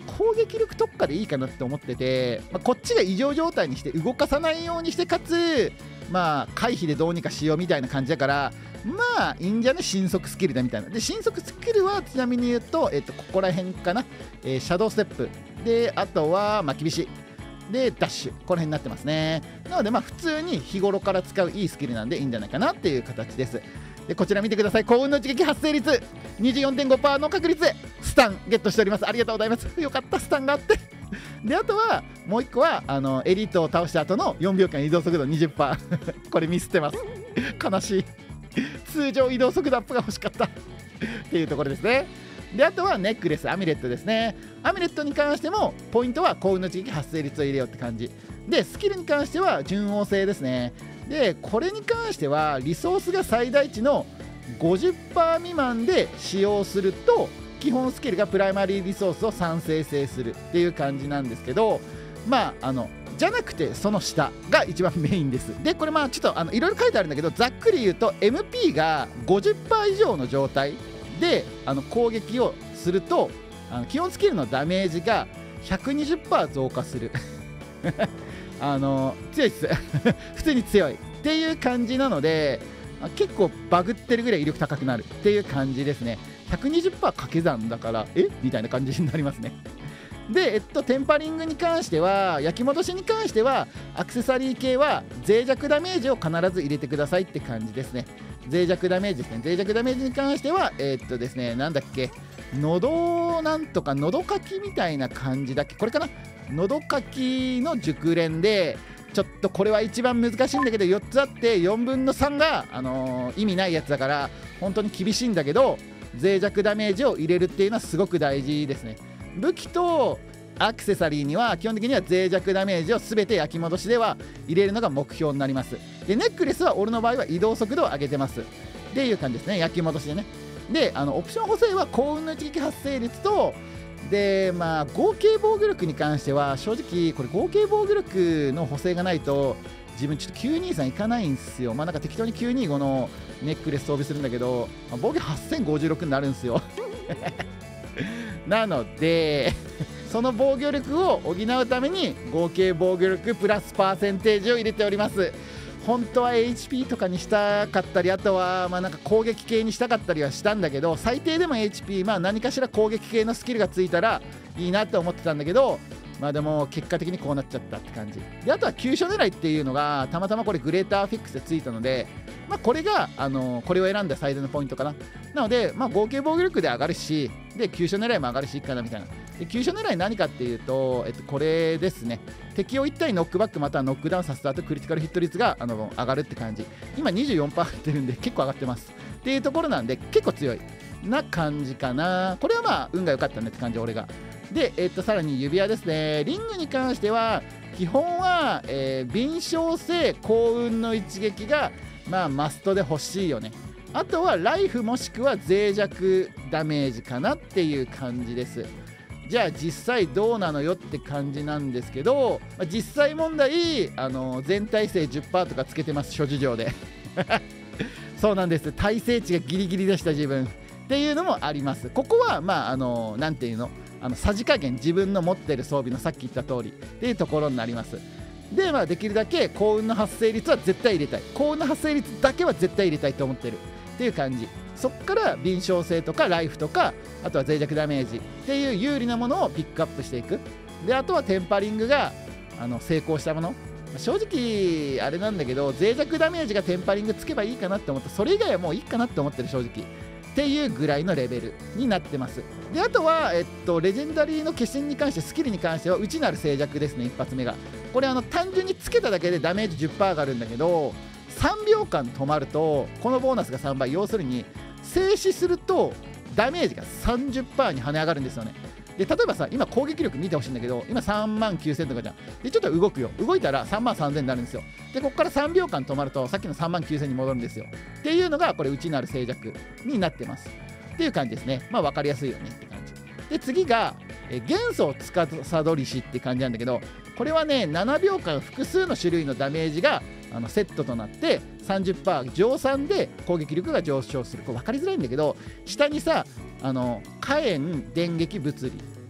攻撃力特化でいいかなって思ってて、まあ、こっちが異常状態にして動かさないようにして、かつまあ回避でどうにかしようみたいな感じだから、まあいいんじゃね、神速スキルだみたいな。で神速スキルはちなみに言うと、えっと、ここら辺かな、えー、シャドウステップで、あとはまあ厳しいでダッシュ、この辺になってますね。なのでまあ普通に日頃から使ういいスキルなんでいいんじゃないかなっていう形です。でこちら見てください。幸運の一撃発生率 にじゅうよんてんごパーセント の確率でスタンゲットしております。ありがとうございます。よかった、スタンがあって。であとはもういっこはあのエリートを倒した後のよんびょうかん移動速度 にじゅっパーセント これミスってます。悲しい。通常移動速度アップが欲しかったっていうところですね。であとはネックレス、アミュレットですね。アミュレットに関してもポイントは幸運の一撃発生率を入れようって感じで、スキルに関しては順応性ですね。でこれに関してはリソースが最大値の ごじゅっパーセント 未満で使用すると基本スキルがプライマリーリソースをさん生成するっていう感じなんですけど、まああのじゃなくてその下が一番メインです。でこれまあちょっとあのいろいろ書いてあるんだけど、ざっくり言うと エムピー が ごじゅっパーセント 以上の状態であの攻撃をするとあの基本スキルのダメージが ひゃくにじゅっパーセント 増加するあの強いっす普通に強いっていう感じなので、結構バグってるぐらい威力高くなるっていう感じですね。 ひゃくにじゅっパーセント 掛け算だからえみたいな感じになりますね。で、えっと、テンパリングに関しては、焼き戻しに関しては、アクセサリー系は脆弱ダメージを必ず入れてくださいって感じですね。脆弱ダメージですね。脆弱ダメージに関しては、えっとですね、なんだっけ、喉なんとか、喉かきみたいな感じだっけ、これかな、喉かきの熟練で、ちょっとこれは一番難しいんだけど、よっつあってよんぶんのさんが、あのー、意味ないやつだから、本当に厳しいんだけど、脆弱ダメージを入れるっていうのはすごく大事ですね。武器とアクセサリーには基本的には脆弱ダメージを全て焼き戻しでは入れるのが目標になります。でネックレスは俺の場合は移動速度を上げてますっていう感じですね、焼き戻しでね。であのオプション補正は幸運の一撃発生率と、でまあ合計防御力に関しては正直これ合計防御力の補正がないと自分ちょっときゅうにさんいかないんですよ。まあなんか適当にきゅうにごのネックレス装備するんだけど、まあ、防御はっせんごじゅうろくになるんですよなのでその防御力を補うために合計防御力プラスパーセンテージを入れております。本当は エイチピー とかにしたかったり、あとはまあなんか攻撃系にしたかったりはしたんだけど、最低でも エイチピー、まあ何かしら攻撃系のスキルがついたらいいなって思ってたんだけど、まあでも結果的にこうなっちゃったって感じで、あとは急所狙いっていうのがたまたまこれグレーターフィックスでついたので、まあ、これがあのこれを選んだ最大のポイントかな。なので、まあ、合計防御力で上がるし、で急所狙いも上がるしいいかなみたいな。で急所狙い何かっていうと、えっと、これですね。敵をいち対ノックバックまたはノックダウンさせた後クリティカルヒット率があの上がるって感じ。今 にじゅうよんパーセント 入ってるんで結構上がってますっていうところなんで、結構強いな感じかな。これはまあ運が良かったねって感じ、俺が。で、えっと、さらに指輪ですね。リングに関しては基本は、えー、敏捷性幸運の一撃がまあマストで欲しいよね。あとはライフもしくは脆弱ダメージかなっていう感じです。じゃあ実際どうなのよって感じなんですけど、まあ、実際問題あの全耐性 じゅっパーセント とかつけてます、諸事情でそうなんです、耐性値がギリギリでした自分っていうのもあります。ここはまああのなんていうの、あのさじ加減、自分の持ってる装備のさっき言った通りっていうところになります。でまあできるだけ幸運の発生率は絶対入れたい、幸運の発生率だけは絶対入れたいと思ってるっていう感じ。そっから敏捷性とかライフとか、あとは脆弱ダメージっていう有利なものをピックアップしていく。であとはテンパリングがあの成功したもの、正直あれなんだけど、脆弱ダメージがテンパリングつけばいいかなって思った、それ以外はもういいかなって思ってる正直っていうぐらいのレベルになってます。であとは、えっと、レジェンダリーの決心に関して、スキルに関しては内なる静寂ですね。一発目がこれあの単純につけただけでダメージ じゅっパーセント 上がるんだけど、さんびょうかん止まるとこのボーナスがさんばい、要するに静止するとダメージが さんじゅっパーセント に跳ね上がるんですよね。で例えばさ、今攻撃力見てほしいんだけど、今さんまんきゅうせんとかじゃん。でちょっと動くよ、動いたらさんまんさんぜんになるんですよ。でここからさんびょうかん止まるとさっきのさんまんきゅうせんに戻るんですよっていうのが、これ内なる静寂になってますっていう感じですね。まあ分かりやすいよねって感じで、次がえ元素司りしって感じなんだけど、これはねななびょうかん複数の種類のダメージがあのセットとなって さんじゅっパーセント 乗算で攻撃力が上昇する。これ分かりづらいんだけど、下にさあの火炎電撃物理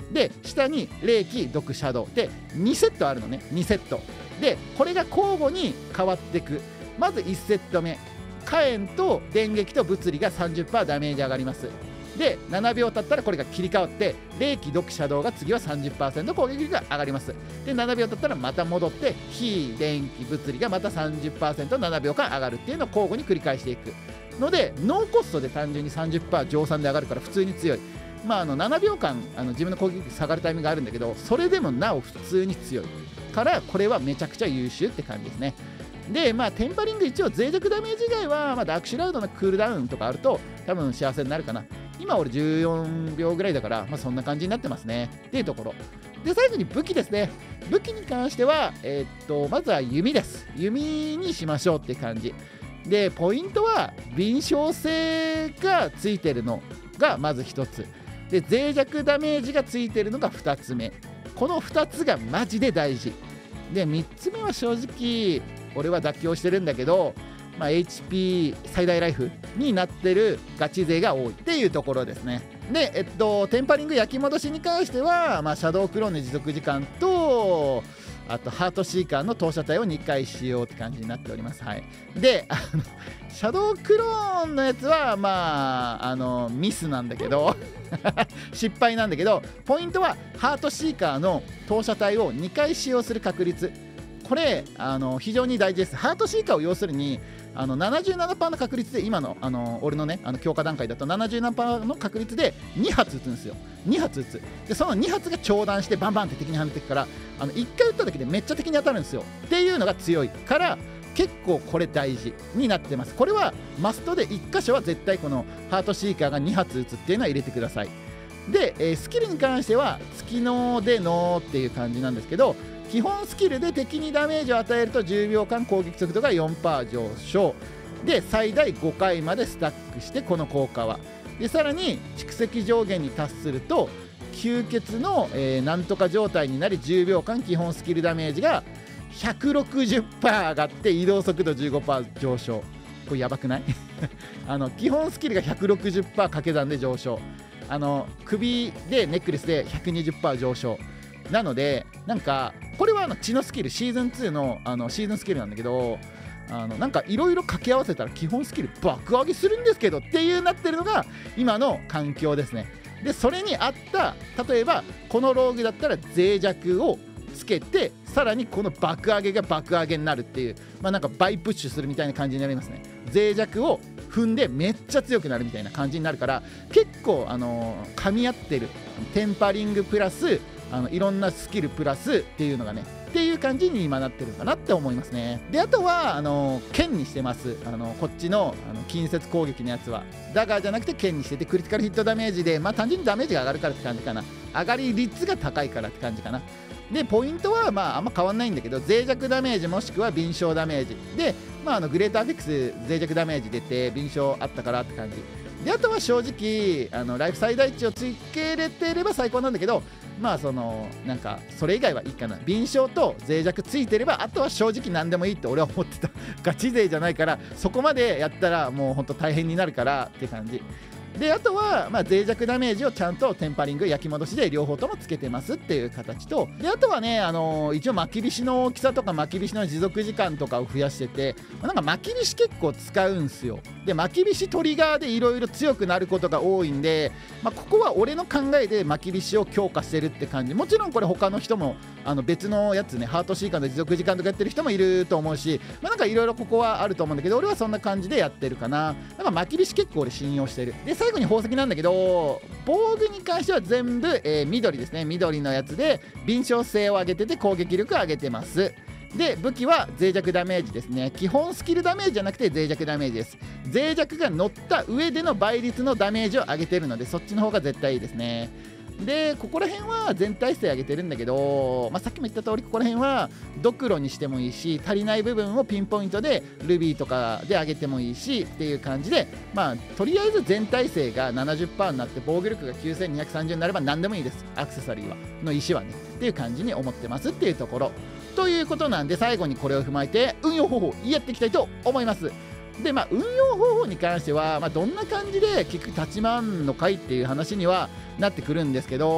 で下に霊気毒シャドウでにセットあるのね。にセットでこれが交互に変わっていく。まずいちセット目、火炎と電撃と物理が さんじゅっパーセント ダメージ上がります。でななびょう経ったらこれが切り替わって霊気毒シャドウが次は さんじゅっパーセント 攻撃力が上がります。でななびょう経ったらまた戻って火電気物理がまた さんじゅっパーセントななびょうかん上がるっていうのを交互に繰り返していくので、ノーコストで単純に さんじゅっパーセント 乗算で上がるから普通に強い。まあ、あのななびょうかんあの自分の攻撃力下がるタイミングがあるんだけど、それでもなお普通に強いからこれはめちゃくちゃ優秀って感じですね。でまあテンパリング一応脆弱ダメージ以外は、まあ、ダークシュラウドのクールダウンとかあると多分幸せになるかな。今俺じゅうよんびょうぐらいだから、まあ、そんな感じになってますねっていうところで、最後に武器ですね。武器に関しては、えーっとまずは弓です。弓にしましょうって感じで、ポイントは敏捷性がついてるのがまずひとつで、脆弱ダメージがついてるのがふたつめ。このふたつがマジで大事で、みっつめは正直俺は妥協してるんだけど、まあ、エイチピー 最大ライフになってるガチ勢が多いっていうところですね。で、えっと、テンパリング焼き戻しに関しては、まあ、シャドウクローンの持続時間とあとハートシーカーの投射体をにかい使用って感じになっております。はい、であのシャドウクローンのやつはまああのミスなんだけど失敗なんだけど、ポイントはハートシーカーの投射体をにかい使用する確率、これあの非常に大事です。ハートシーカーを要するにあの ななじゅうななパーセント の確率で今のあの俺のねあの強化段階だと ななじゅうななパーセント の確率でに発撃つんですよ。に発撃つで、そのに発が長弾してバンバンって敵に跳ねていくから、あのいっかい撃っただけでめっちゃ敵に当たるんですよっていうのが強いから結構これ大事になってます。これはマストでいっ箇所は絶対このハートシーカーがに発撃つっていうのは入れてください。で、えー、スキルに関しては月のでのっていう感じなんですけど、基本スキルで敵にダメージを与えるとじゅうびょうかん攻撃速度が よんパーセント 上昇で、最大ごかいまでスタックしてこの効果はで、さらに蓄積上限に達すると吸血の、えー、なんとか状態になりじゅうびょうかん基本スキルダメージが ひゃくろくじゅっパーセント 上がって移動速度 じゅうごパーセント 上昇。これやばくないあの基本スキルが ひゃくろくじゅっパーセント 掛け算で上昇、あの首でネックレスで ひゃくにじゅっパーセント 上昇なので、なんかこれはあの血のスキルシーズンツー の, あのシーズンスキルなんだけど、あのなんかいろいろ掛け合わせたら基本スキル爆上げするんですけどっていうなってるのが今の環境ですね。でそれに合った例えばこのローグだったら脆弱をつけてさらにこの爆上げが爆上げになるっていう、まあなんか倍プッシュするみたいな感じになりますね。脆弱を踏んでめっちゃ強くなるみたいな感じになるから結構あのー、噛み合ってるテンパリングプラスあのいろんなスキルプラスっていうのがねっていう感じに今なってるかなって思いますね。であとはあの剣にしてます。あのこっちのあの近接攻撃のやつはダガーじゃなくて剣にしてて、クリティカルヒットダメージで、まあ単純にダメージが上がるからって感じかな。上がり率が高いからって感じかな。でポイントはまああんま変わんないんだけど、脆弱ダメージもしくは敏捷ダメージで、まあ、あのグレートアフェクス脆弱ダメージ出て敏捷あったからって感じで、あとは正直あのライフ最大値をつけれてれば最高なんだけど、まあそのなんかそれ以外はいいかな。敏捷と脆弱ついてればあとは正直何でもいいって俺は思ってたガチ勢じゃないから、そこまでやったらもうほんと大変になるからって感じで、あとはまあ脆弱ダメージをちゃんとテンパリング焼き戻しで両方ともつけてますっていう形と、であとはね、あのー、一応巻き菱の大きさとか巻き菱の持続時間とかを増やしてて、まあ、なんか巻き菱結構使うんすよ。で巻き菱トリガーでいろいろ強くなることが多いんで、まあ、ここは俺の考えで巻き菱を強化してるって感じ。もちろんこれ他の人もあの別のやつね、ハートシーカーの持続時間とかやってる人もいると思うし、まあ、なんかいろいろここはあると思うんだけど、俺はそんな感じでやってるかな。なんか巻き菱結構俺信用してる。で最後に宝石なんだけど、防具に関しては全部、えー、緑ですね。緑のやつで敏捷性を上げてて攻撃力上げてます。で武器は脆弱ダメージですね。基本スキルダメージじゃなくて脆弱ダメージです。脆弱が乗った上での倍率のダメージを上げてるので、そっちの方が絶対いいですね。でここら辺は全体数上げてるんだけど、まあ、さっきも言った通りここら辺はドクロにしてもいいし、足りない部分をピンポイントでルビーとかで上げてもいいしっていう感じで、まあとりあえず全体性が ななじゅっパーセント になって防御力がきゅうせんにひゃくさんじゅうになれば何でもいいです。アクセサリーはの石はねっていう感じに思ってますっていうところということなんで、最後にこれを踏まえて運用方法やっていきたいと思います。でまあ、運用方法に関しては、まあ、どんな感じで結局立ち回るのかいっていう話にはなってくるんですけど、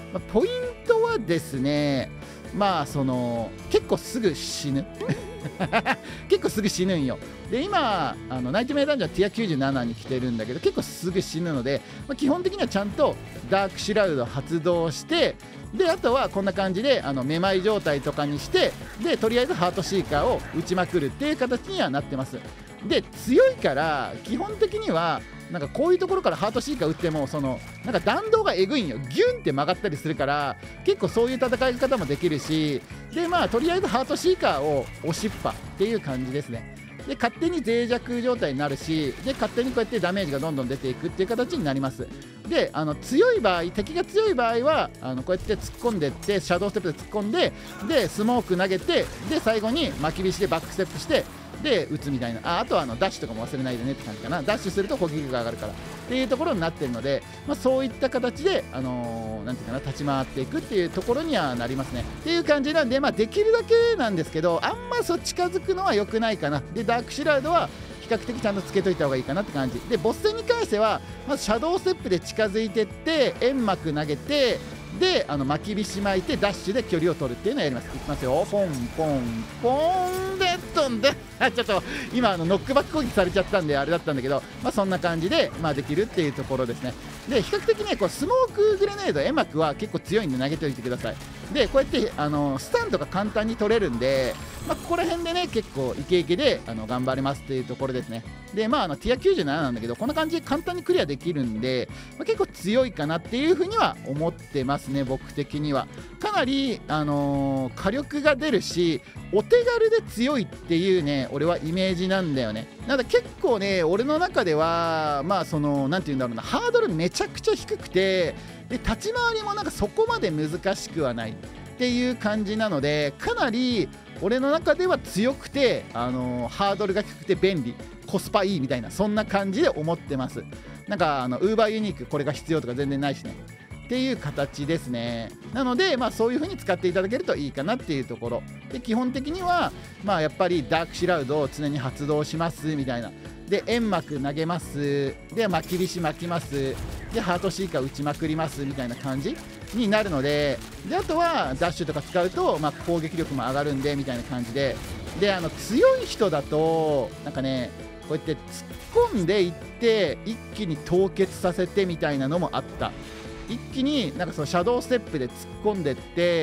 まあ、ポイントはですね、まあその結構すぐ死ぬ結構すぐ死ぬんよ。で今あのナイトメアダンジョンはティアきゅうじゅうななに来てるんだけど、結構すぐ死ぬので、まあ、基本的にはちゃんとダークシュラウドを発動して、であとはこんな感じであのめまい状態とかにして、でとりあえずハートシーカーを打ちまくるっていう形にはなってます。で強いから基本的にはなんかこういうところからハートシーカー打ってもそのなんか弾道がえぐいんよ。ギュンって曲がったりするから、結構そういう戦い方もできるし、でまあとりあえずハートシーカーを押しっぱっていう感じですね。で勝手に脆弱状態になるし、で勝手にこうやってダメージがどんどん出ていくっていう形になります。であの強い場合、敵が強い場合はあのこうやって突っ込んでいって、シャドウステップで突っ込んで、でスモーク投げて、で最後に巻き火してバックステップしてで打つみたいな。 あ, あとはあのダッシュとかも忘れないでねって感じかな。ダッシュすると攻撃力が上がるからっていうところになってるので、まあ、そういった形で、あのー、なんていうかな、立ち回っていくっていうところにはなりますねっていう感じなんで、まあ、できるだけなんですけど、あんまそう近づくのは良くないかな。でダークシュラウドは比較的ちゃんとつけといた方がいいかなって感じで、ボス戦に関してはまずシャドウステップで近づいていって煙幕投げて、であの巻き火し巻いてダッシュで距離を取るっていうのをやります。いきますよ。ポンポンポンで飛んでちょっと今あのノックバック攻撃されちゃったんであれだったんだけど、まあ、そんな感じで、まあ、できるっていうところですね。で比較的ねこうスモークグレネード煙幕は結構強いんで投げておいてください。でこうやってあのスタンとか簡単に取れるんで、まあ、ここら辺でね結構イケイケであの頑張れますっていうところですね。でまああのティアきゅうじゅうなななんだけど、こんな感じで簡単にクリアできるんで、まあ、結構強いかなっていうふうには思ってますね。僕的にはかなり、あのー、火力が出るしお手軽で強いっていうね俺はイメージなんだよね。なんだ結構ね俺の中ではまあそのなんていうんだろうな、ハードルめちゃくちゃ低くて、で立ち回りもなんかそこまで難しくはないっていう感じなので、かなり俺の中では強くて、あのー、ハードルが低くて便利、コスパいいみたいな、そんな感じで思ってます。なんかあのウーバーユニークこれが必要とか全然ないしねっていう形ですね。なので、まあ、そういう風に使っていただけるといいかなっていうところで、基本的には、まあ、やっぱりダークシュラウドを常に発動しますみたいな。で煙幕投げます、で巻き火巻きます、でハートシーカー打ちまくりますみたいな感じになるので、であとはダッシュとか使うと、まあ、攻撃力も上がるんでみたいな感じで、であの強い人だとなんかねこうやって突っ込んでいって一気に凍結させてみたいなのもあった。一気になんかそのシャドウステップで突っ込んでって、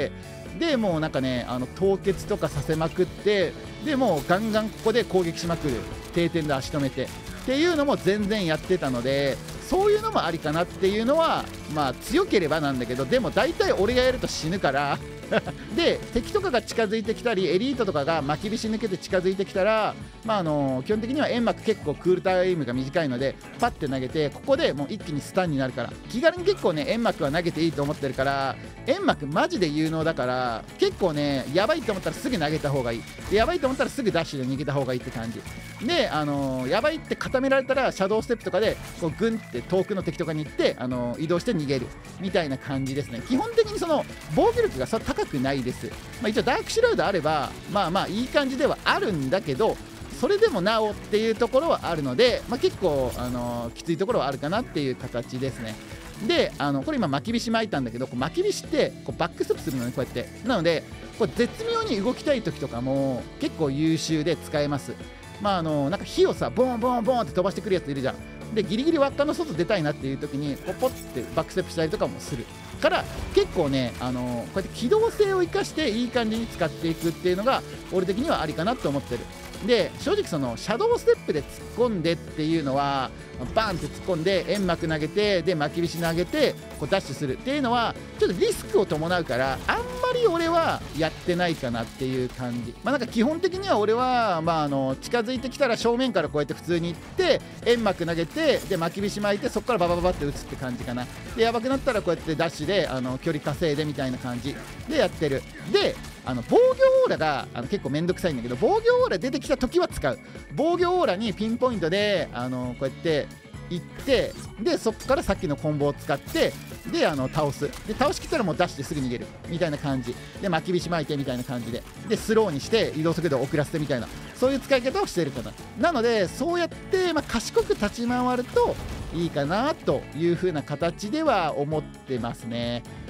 でもうなんかねあの凍結とかさせまくって、でもうガンガンここで攻撃しまくる、定点で足止めてっていうのも全然やってたので、そういうのもありかなっていうのは、まあ強ければなんだけど、でも大体俺がやると死ぬからで敵とかが近づいてきたりエリートとかが巻き火し抜けて近づいてきたら、まあ、あの基本的には煙幕結構クールタイムが短いのでパッて投げて、ここでもう一気にスタンになるから、気軽に結構ね煙幕は投げていいと思ってるから、煙幕マジで有能だから結構ねやばいと思ったらすぐ投げた方がいい、でやばいと思ったらすぐダッシュで逃げた方がいいって感じで、あのやばいって固められたらシャドウステップとかでこうグンって遠くの敵とかに行って、あの移動して逃げるみたいな感じですね。基本的にその防御力がそ高くないです。まあ、一応ダークシュラウドあればまあまあいい感じではあるんだけど、それでもなおっていうところはあるので、まあ、結構、あのー、きついところはあるかなっていう形ですね。であのこれ今巻き火巻いたんだけど、こう巻き火ってこうバックステップするのねこうやって。なのでこれ絶妙に動きたい時とかも結構優秀で使えます。まああのなんか火をさボンボンボンって飛ばしてくるやついるじゃん。でギリギリ輪っかの外出たいなっていう時にポポってバックステップしたりとかもするから、結構ねあのこうやって機動性を生かしていい感じに使っていくっていうのが俺的にはありかなと思ってる。で正直そのシャドウステップで突っ込んでっていうのはバーンって突っ込んで煙幕投げて、で巻き火投げてこうダッシュするっていうのはちょっとリスクを伴うから、あんまり俺はやってないかなっていう感じ。まあなんか基本的には俺は、まあ、あの近づいてきたら正面からこうやって普通に行って煙幕投げて、で巻き火巻いてそこからババババって打つって感じかな。でやばくなったらこうやってダッシュであの距離稼いでみたいな感じでやってる。であの防御オーラがあの結構めんどくさいんだけど、防御オーラ出てきた時は使う。防御オーラにピンポイントであのこうやって行って、でそこからさっきのコンボを使ってであの倒す。で倒しきったらもうダッシュですぐ逃げるみたいな感じで、巻き火巻いてみたいな感じで、でスローにして移動速度を遅らせてみたいな、そういう使い方をしているかな。なのでそうやって、まあ、賢く立ち回るといいかなという風な形では思ってますね。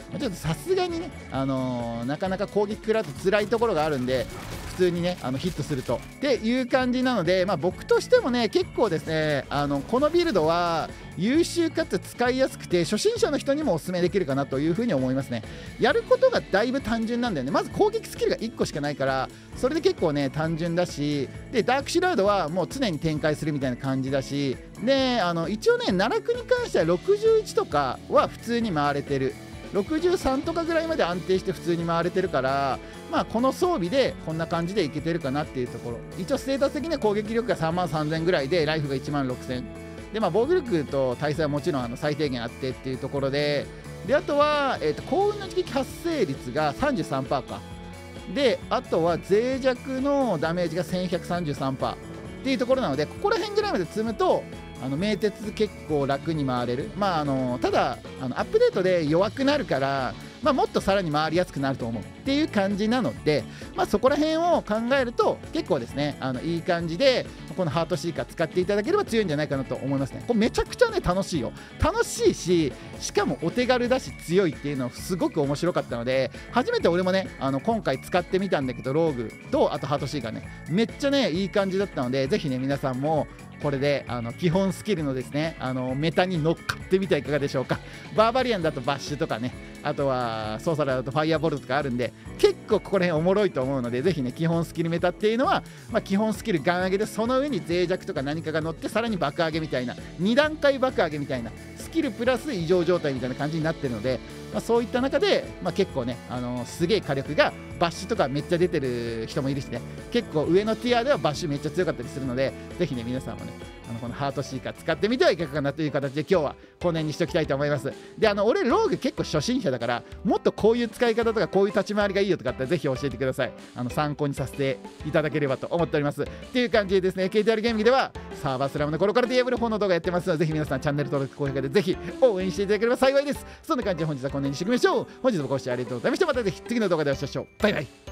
ちょっとさすがにね、あのーなかなか攻撃食らうと辛いところがあるんで、普通にねあのヒットするとっていう感じなので、まあ、僕としてもね結構ですね、あのこのビルドは優秀かつ使いやすくて初心者の人にもおすすめできるかなというふうに思いますね。やることがだいぶ単純なんだよね。まず攻撃スキルがいっこしかないから、それで結構ね単純だし、でダークシュラウドはもう常に展開するみたいな感じだし、であの一応ね奈落に関してはろくじゅういちとかは普通に回れてる、ろくじゅうさんとかぐらいまで安定して普通に回れてるから、まあこの装備でこんな感じでいけてるかなっていうところ。一応ステータス的には攻撃力がさんまんさんぜんぐらいで、ライフがいちまんろくせんで、まあ防御力と耐性はもちろんあの最低限あってっていうところで、であとは、えー、と幸運の撃発生率が さんじゅうさんパーセント かで、あとは脆弱のダメージが せんひゃくさんじゅうさんパーセント っていうところなので、ここら辺ぐらいまで積むとあの名鉄結構楽に回れる。まああのただあのアップデートで弱くなるから、まあ、もっとさらに回りやすくなると思うっていう感じなので、まあ、そこら辺を考えると結構ですね、あのいい感じでこのハートシーカー使っていただければ強いんじゃないかなと思いますね。これめちゃくちゃね楽しいよ。楽しいし、しかもお手軽だし強いっていうのすごく面白かったので、初めて俺もねあの今回使ってみたんだけど、ローグとあとハートシーカーねめっちゃねいい感じだったので、ぜひね皆さんもこれであの基本スキルのですねあのメタに乗っかってみてはいかがでしょうか。バーバリアンだとバッシュとかね、あとはソーサラーだとファイアボルトとかあるんで、結構ここら辺おもろいと思うので、ぜひね基本スキルメタっていうのは、まあ、基本スキルガン上げで、その上に脆弱とか何かが乗ってさらに爆上げみたいなに段階爆上げみたいなスキルプラス異常状態みたいな感じになってるので、まあ、そういった中で、まあ、結構ね、あのー、すげえ火力がバッシュとかめっちゃ出てる人もいるしね、結構上のティアではバッシュめっちゃ強かったりするので、ぜひね皆さんもねあのこのハートシーカー使ってみてはいかがかなという形で、今日はこの辺にしておきたいと思います。であの俺ローグ結構初心者だから、もっとこういう使い方とかこういう立ち回りがいいよとかあったらぜひ教えてください。あの参考にさせていただければと思っております。っていう感じでですね、 ケーティーアール ゲームではサーバースラムの頃からディアブルフォーの動画やってますので、ぜひ皆さんチャンネル登録高評価でぜひ応援していただければ幸いです。そんな感じで本日はこの辺にしておきましょう。本日もご視聴ありがとうございました。またぜひ次の動画でお会いしましょう。バイバイ。